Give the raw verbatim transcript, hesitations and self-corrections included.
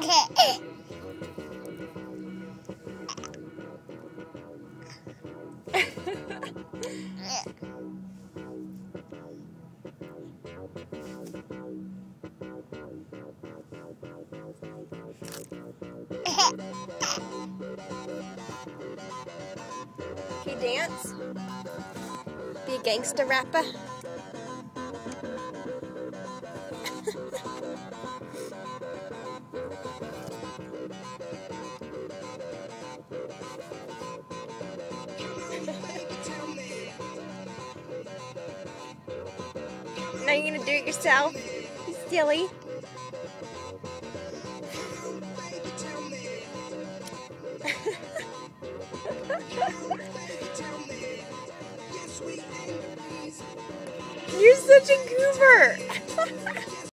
Can you dance? Be a gangster rapper? Now you're gonna do it yourself? You silly. You're such a goober.